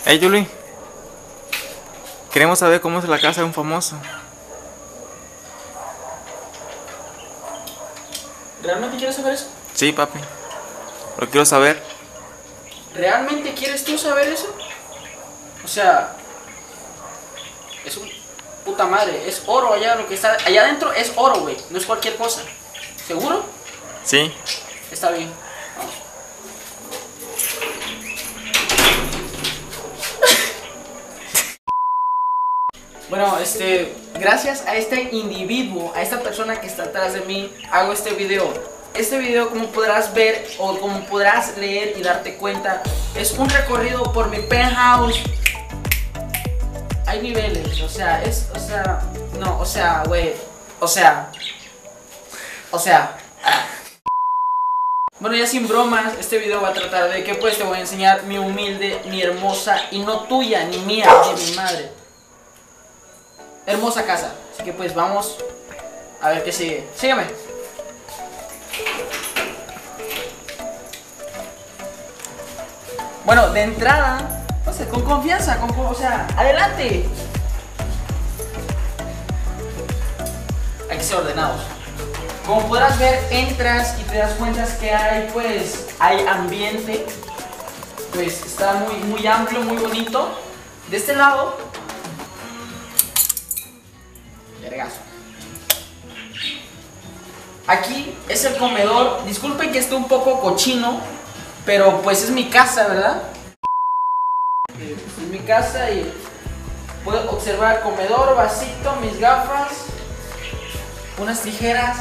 Hey Julie, queremos saber cómo es la casa de un famoso. ¿Realmente quieres saber eso? Sí, papi, lo quiero saber. ¿Realmente quieres tú saber eso? O sea, es un puta madre, es oro allá, lo que está allá adentro es oro, güey, no es cualquier cosa. ¿Seguro? Sí. Está bien. Vamos. Bueno, gracias a este individuo, a esta persona que está atrás de mí, hago este video. Este video, como podrás ver o como podrás leer y darte cuenta, es un recorrido por mi penthouse. Hay niveles, Bueno, ya sin bromas, este video va a tratar de que pues te voy a enseñar mi humilde, mi hermosa y no tuya, ni mía, ni mi madre. Hermosa casa. Así que pues vamos a ver qué sigue. Sígueme. Bueno, de entrada, no sé, con confianza, adelante. Hay que ser ordenados. Como podrás ver, entras y te das cuenta que hay ambiente. Pues está muy amplio, muy bonito. De este lado, vergazo. Aquí es el comedor. Disculpen que esté un poco cochino, pero pues es mi casa, ¿verdad? Es mi casa y puedo observar comedor, vasito, mis gafas, unas tijeras,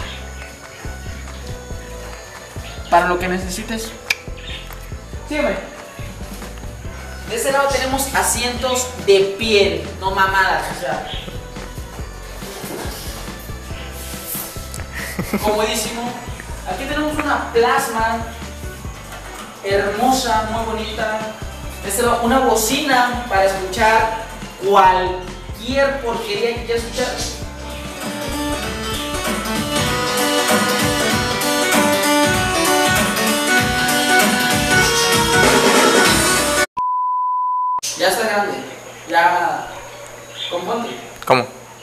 para lo que necesites. Sígueme. De este lado tenemos asientos de piel, no mamadas, o sea, comodísimo. Aquí tenemos una plasma hermosa, muy bonita. De este lado, una bocina para escuchar cualquier porquería que quieras escuchar. Ya está grande, ya componte. ¿Cómo?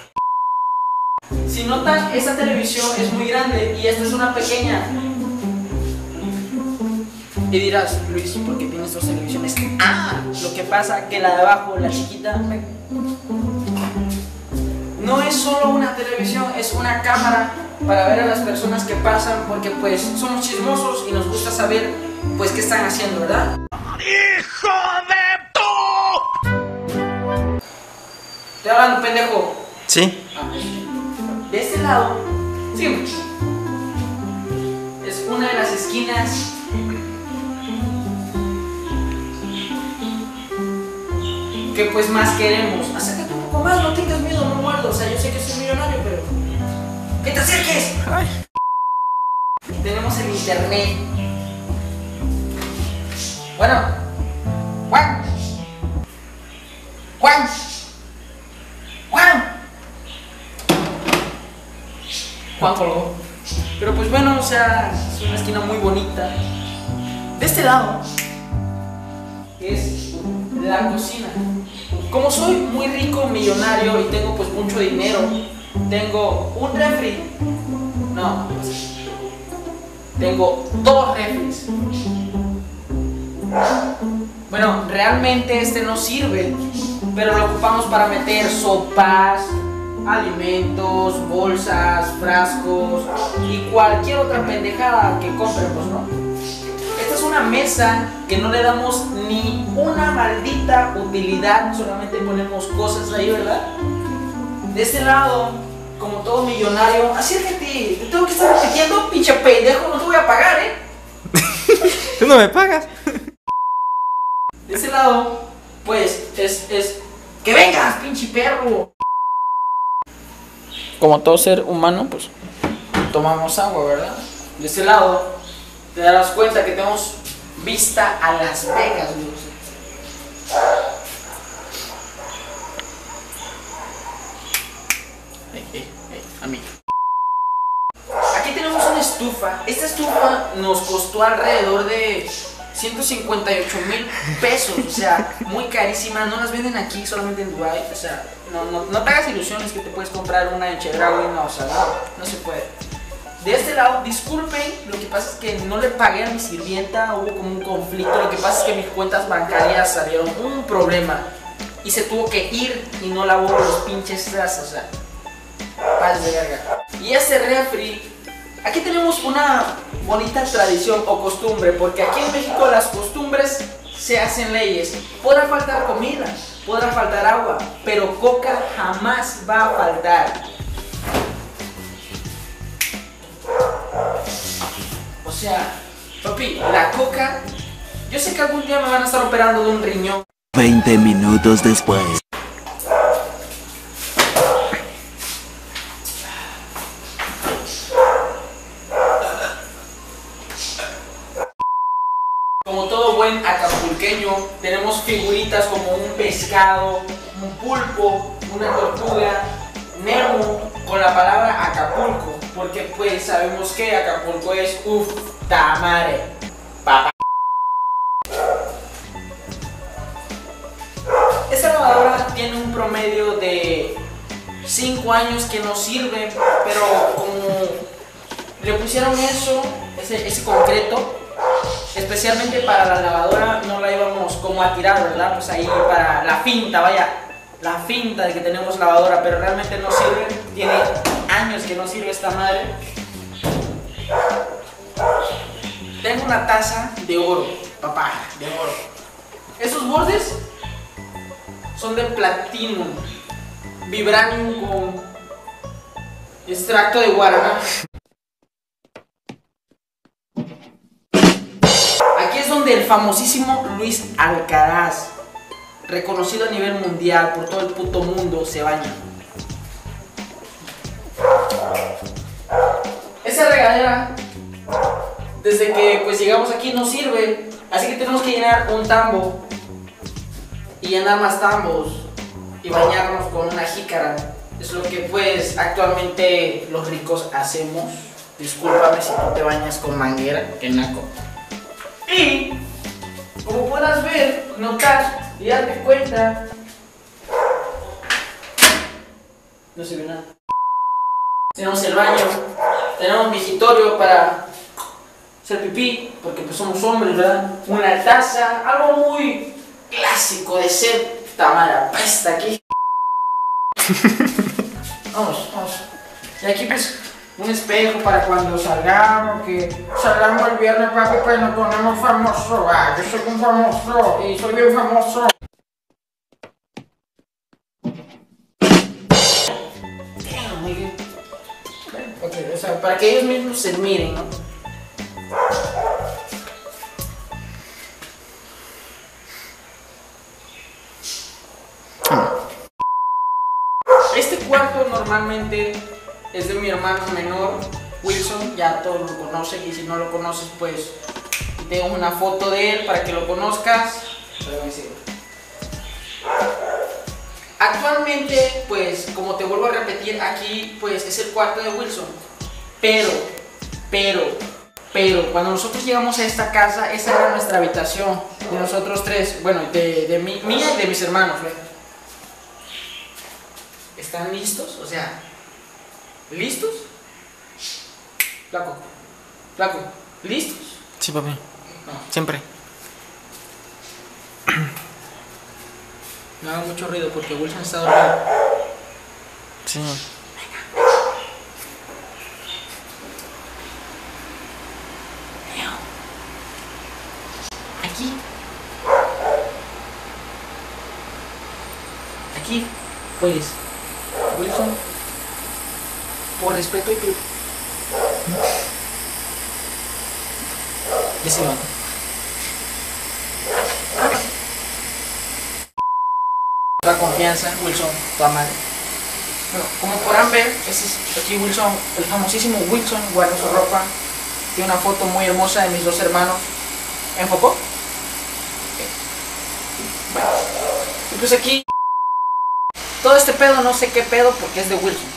Si notan, esta televisión es muy grande y esta es una pequeña. Y dirás, Luis, ¿por qué tienes dos televisiones? Lo que pasa que la de abajo, la chiquita, no es solo una televisión, es una cámara para ver a las personas que pasan, porque pues somos chismosos y nos gusta saber pues qué están haciendo, ¿verdad? ¡Hijo de tu! Estoy hablando, pendejo. Sí. De este lado, sí, es una de las esquinas que pues más queremos. Acércate un poco más, no tengas miedo, no muerdo. O sea, yo sé que soy millonario, pero ¡que te acerques! Ay. Y tenemos el internet. Bueno, Juan, Juan colgó. Pero pues bueno, o sea, es una esquina muy bonita. De este lado es la cocina. Como soy muy rico, millonario y tengo pues mucho dinero, tengo un refri. No, tengo dos refris. Bueno, realmente este no sirve, pero lo ocupamos para meter sopas, alimentos, bolsas, frascos y cualquier otra pendejada que compremos, ¿no? Esta es una mesa que no le damos ni una maldita utilidad, solamente ponemos cosas ahí, ¿verdad? De este lado, como todo millonario, acércate, te tengo que estar repitiendo, pinche pendejo, no te voy a pagar, ¿eh? ¿Tú no me pagas? De ese lado, pues, es ¡que vengas, pinche perro! Como todo ser humano, pues, tomamos agua, ¿verdad? De ese lado, te darás cuenta que tenemos vista a Las Vegas, güey. Amigo. Aquí tenemos una estufa. Esta estufa nos costó alrededor de 158,000 pesos, o sea, muy carísimas, no las venden aquí, solamente en Dubai, o sea, no te hagas ilusiones que te puedes comprar una en Chedraui, no, o sea, no se puede. De este lado, disculpen, lo que pasa es que no le pagué a mi sirvienta, hubo como un conflicto, lo que pasa es que mis cuentas bancarias salieron un problema y se tuvo que ir y no lavó los pinches trazos, o sea, paz de verga. Y este refri, aquí tenemos una bonita tradición o costumbre, porque aquí en México las costumbres se hacen leyes. Podrá faltar comida, podrá faltar agua, pero coca jamás va a faltar. O sea, papi, la coca, yo sé que algún día me van a estar operando de un riñón. 20 minutos después. Como todo buen acapulqueño, tenemos figuritas como un pescado, un pulpo, una tortuga, Nemo, con la palabra Acapulco, porque pues sabemos que Acapulco es tamare, papá. Esta lavadora tiene un promedio de 5 años que no sirve, pero como le pusieron ese concreto, especialmente para la lavadora, no la íbamos como a tirar, ¿verdad? Pues ahí para la finta, vaya, la finta de que tenemos lavadora, pero realmente no sirve, tiene años que no sirve esta madre. Tengo una taza de oro, papá, de oro. Esos bordes son de platino, vibranium con extracto de guaraná. Aquí es donde el famosísimo Luis Alcaraz, reconocido a nivel mundial por todo el puto mundo, se baña. Esa regadera, desde que pues llegamos aquí no sirve, así que tenemos que llenar un tambo y llenar más tambos y bañarnos con una jícara. Es lo que pues actualmente los ricos hacemos. Discúlpame si tú te bañas con manguera, que naco. Y como puedas ver, notar y darte cuenta, no se ve nada. Tenemos el baño, tenemos vigitorio para hacer pipí, porque pues somos hombres, ¿verdad? Una taza, algo muy clásico de ser tamara, pesta aquí. Vamos. Y aquí pues un espejo para cuando salgamos, que salgamos el viernes, papi, pues nos ponemos famosos. Yo soy un famoso y soy bien famoso. Okay, o sea, para que ellos mismos se miren, ¿no? Este cuarto normalmente es de mi hermano menor, Wilson, ya todos lo conocen, y si no lo conoces pues tengo una foto de él para que lo conozcas. Actualmente pues como te vuelvo a repetir, aquí pues es el cuarto de Wilson, pero cuando nosotros llegamos a esta casa, esa era nuestra habitación de nosotros tres, bueno, de mía y de mis hermanos, ¿verdad? ¿Están listos? O sea, ¿listos? Flaco, ¿listos? Sí, papi. No. Siempre. No haga mucho ruido porque Wilson está dormido. Sí. Aquí, pues, Wilson, por respeto y que... Ya se levanta. La confianza, Wilson, tu madre. Bueno, como podrán ver, ese es aquí Wilson, el famosísimo Wilson, guarda su ropa. Tiene una foto muy hermosa de mis dos hermanos. ¿Enfocó? Okay. Bueno, y pues aquí, todo este pedo, no sé qué pedo, porque es de Wilson.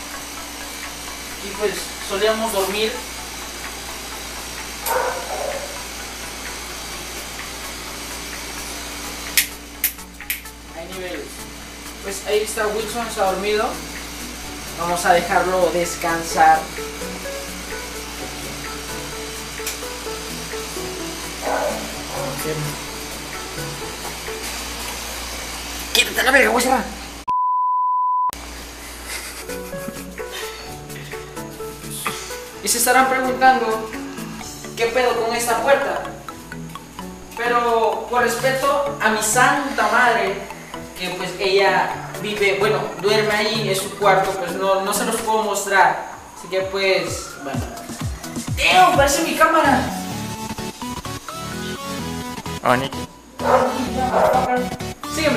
Y pues solíamos dormir hay niveles. Pues ahí está Wilson, se ha dormido. Vamos a dejarlo descansar. Quítate la verga, güey. Y se estarán preguntando qué pedo con esta puerta. Pero por respeto a mi santa madre, que pues ella vive, bueno, duerme ahí, es su cuarto, pues no se los puedo mostrar. Así que pues, bueno. ¡Teo! ¡Parece mi cámara! Oni. Sígueme.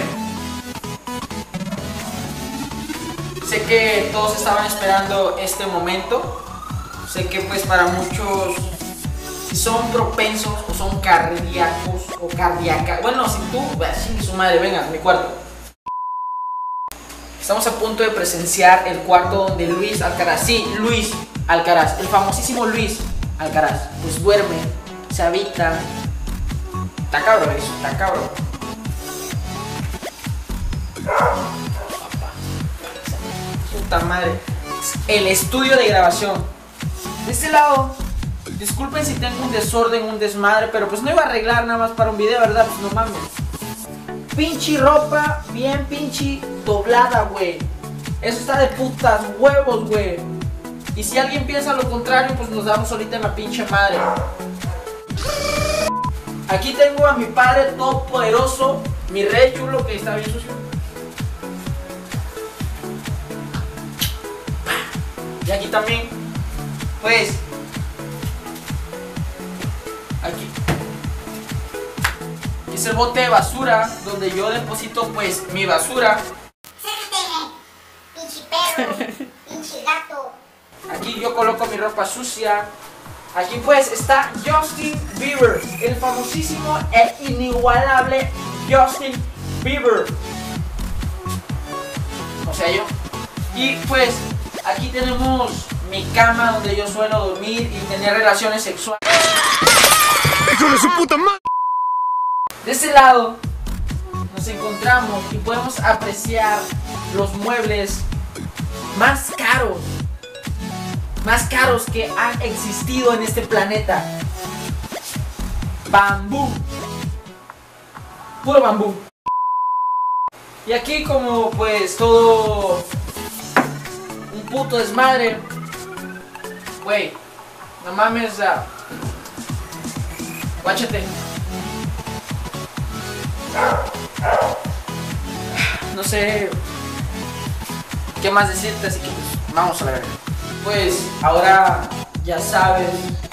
Sé que todos estaban esperando este momento. Sé que pues para muchos, si son propensos o son cardíacos o cardíacas, bueno, si tú, sí, su madre, venga, mi cuarto. Estamos a punto de presenciar el cuarto donde Luis Alcaraz, sí, Luis Alcaraz, el famosísimo Luis Alcaraz, pues duerme, se habita. Está cabrón eso, está cabrón. Puta madre. El estudio de grabación. De este lado, disculpen si tengo un desorden, un desmadre, pero pues no iba a arreglar nada más para un video, ¿verdad? Pues no mames. Pinche ropa, bien pinche doblada, güey. Eso está de putas huevos, güey. Y si alguien piensa lo contrario, pues nos damos ahorita en la pinche madre. Aquí tengo a mi padre todopoderoso, mi rey chulo, que está bien sucio. Y aquí también, pues, aquí es el bote de basura donde yo deposito pues mi basura. Pinche perro, pinche gato. Aquí yo coloco mi ropa sucia. Aquí pues está Justin Bieber, el famosísimo e inigualable Justin Bieber. O sea, yo. Y pues aquí tenemos mi cama donde yo suelo dormir y tener relaciones sexuales. ¡Hijo de su puta madre! De este lado nos encontramos y podemos apreciar los muebles más caros que han existido en este planeta. Bambú, puro bambú. Y aquí como pues todo un puto desmadre. Güey, no mames, guáchate. No sé qué más decirte, así que pues vamos a la verga. Pues ahora ya sabes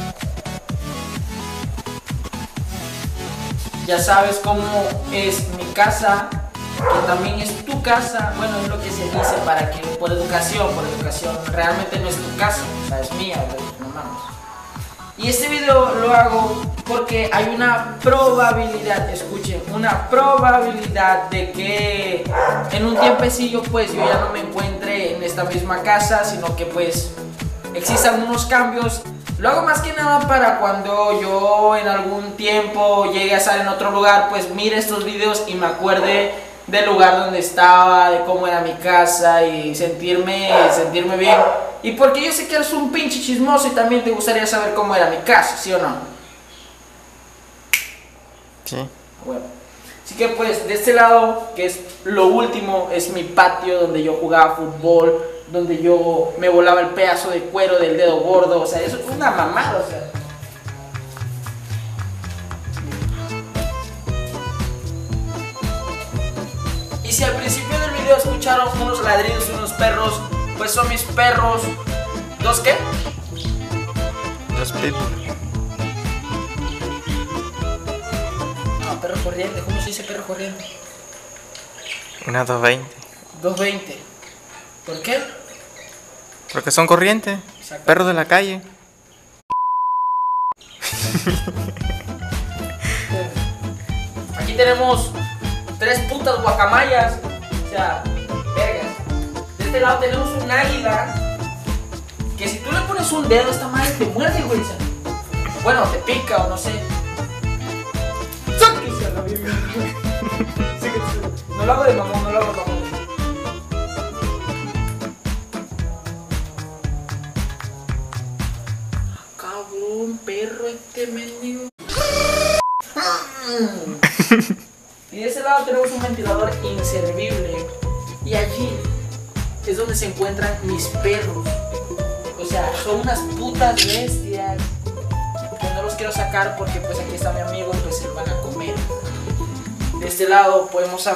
cómo es mi casa, que también es tu casa. Bueno, es lo que se dice para que por educación, realmente no es tu casa, o sea, es mía, no mames. Y este video lo hago porque hay una probabilidad, escuchen, una probabilidad de que en un tiempecillo pues yo ya no me encuentre en esta misma casa, sino que pues existan unos cambios. Lo hago más que nada para cuando yo en algún tiempo llegue a estar en otro lugar, pues mire estos videos y me acuerde del lugar donde estaba, de cómo era mi casa y sentirme bien. Y porque yo sé que eres un pinche chismoso y también te gustaría saber cómo era mi casa, ¿sí o no? Sí. Bueno, así que pues de este lado, que es lo último, es mi patio donde yo jugaba fútbol, donde yo me volaba el pedazo de cuero del dedo gordo, o sea, eso es una mamada, o sea. Y si al principio del video escucharon unos ladridos y unos perros, pues son mis perros. ¿Dos qué? Los pitbull. No, perro corriente. ¿Cómo se dice perro corriente? Una 220. 220. ¿Por qué? Porque son corrientes. Exacto. Perros de la calle. Aquí tenemos 3 putas guacamayas. O sea, vergas. De este lado tenemos un águila. Que si tú le pones un dedo, esta madre te muerde, güey. Bueno, te pica o no sé. ¡Sáquese a la Biblia! No, No lo hago de mamón, no lo hago de mamón. Cabrón, perro, este mendigo. Y de ese lado tenemos un ventilador inservible. Y allí es donde se encuentran mis perros. O sea, son unas putas bestias que no los quiero sacar porque pues aquí está mi amigo y pues se van a comer. De este lado podemos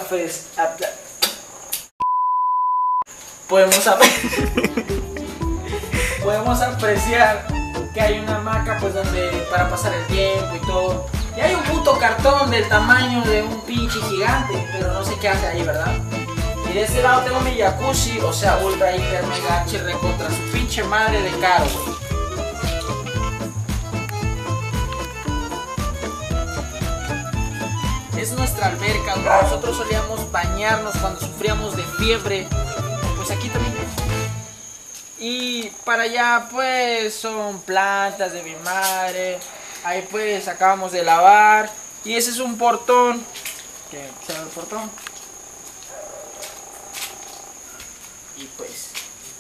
podemos apreciar que hay una hamaca pues donde para pasar el tiempo y todo. Y hay un puto cartón del tamaño de un pinche gigante, pero no sé qué hace ahí, ¿verdad? Y de este lado tengo mi jacuzzi, o sea, ultra hiper mega HR contra su pinche madre de caro, güey. Es nuestra alberca donde nosotros solíamos bañarnos cuando sufríamos de fiebre. Pues aquí también. Y para allá pues son plantas de mi madre. Ahí pues acabamos de lavar. Y ese es un portón. ¿Qué será el portón? Y pues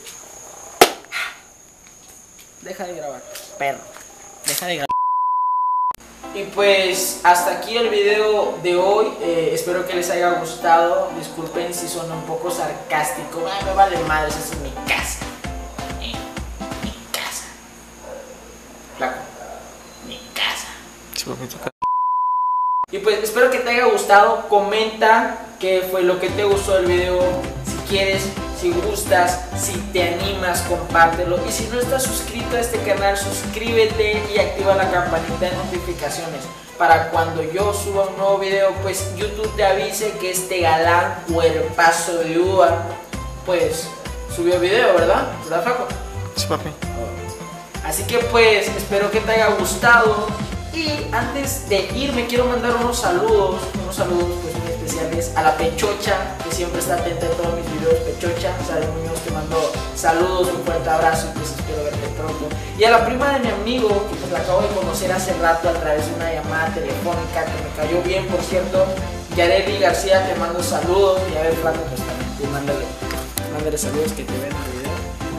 deja de grabar, perro. Deja de grabar. Y pues hasta aquí el video de hoy. Espero que les haya gustado. Disculpen si son un poco sarcástico. Ay, me vale madre, esa es mi casa. Mi casa. Flaco. Mi casa. Y pues espero que te haya gustado. Comenta qué fue lo que te gustó del video. Si quieres, si gustas, si te animas, compártelo. Y si no estás suscrito a este canal, suscríbete y activa la campanita de notificaciones para cuando yo suba un nuevo video, pues YouTube te avise que este galán cuerpazo de uva pues subió video, ¿verdad? ¿Verdad, Flaco? Sí, papi. Así que pues espero que te haya gustado. Y antes de irme quiero mandar unos saludos pues muy especiales a la Pechocha, que siempre está atenta a todos mis videos. Pechocha, Sara Muñoz, te mando saludos, un fuerte abrazo y pues espero verte pronto. Y a la prima de mi amigo, que pues la acabo de conocer hace rato a través de una llamada telefónica, que me cayó bien, por cierto, Yareli García, te mando saludos. Y a ver, Flaco, pues también tú mándale saludos, que te ven en el video.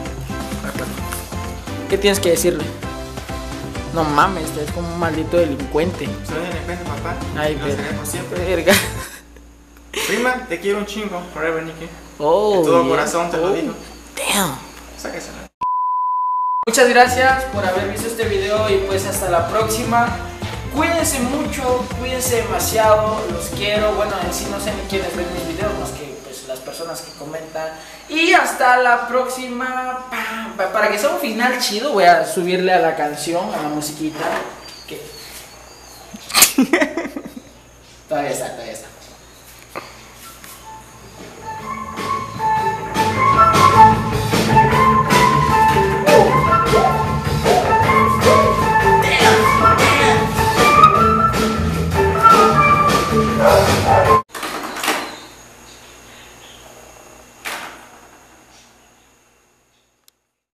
¿Qué tienes que decirle? No mames, este es como un maldito delincuente. Soy delincuente, papá. Ay, lo seré por siempre. verga. Prima, te quiero un chingo. Forever, Nicky. Oh, de todo yeah. corazón te lo digo. Damn. Sáquesela. Muchas gracias por haber visto este video y pues hasta la próxima. Cuídense mucho, cuídense demasiado, los quiero. Bueno, en sí no sé ni quiénes ven mis videos, más que pues las personas que comentan. Y hasta la próxima. Para que sea un final chido, voy a subirle a la canción, a la musiquita. Que todavía está.